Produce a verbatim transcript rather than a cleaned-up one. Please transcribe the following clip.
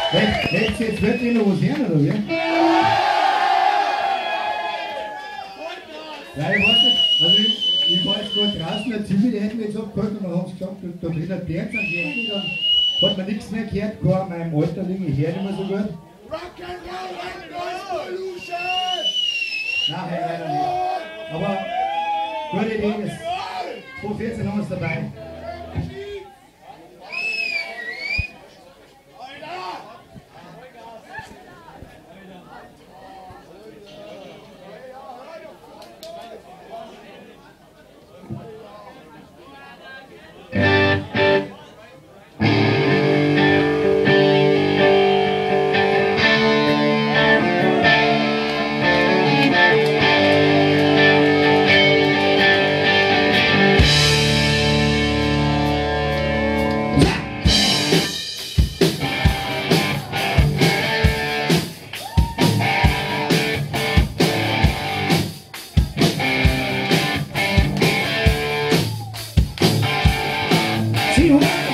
Hättest du jetzt wirklich noch was hören, oder wie? Ja, ich weiß nicht. Also ich, ich war jetzt gerade draußen, der Zimmer, die hätten mich jetzt abgeholt und dann haben sie gesagt, da drin hat der jetzt an die dann hat man nichts mehr gehört, gar in meinem Alter liegen, ich höre nicht mehr so gut. Rock'n'Roll and Noise Pollution! Nein, leider nicht. Aber gute Idee ist, zwei vierzehn haben wir es dabei. See you.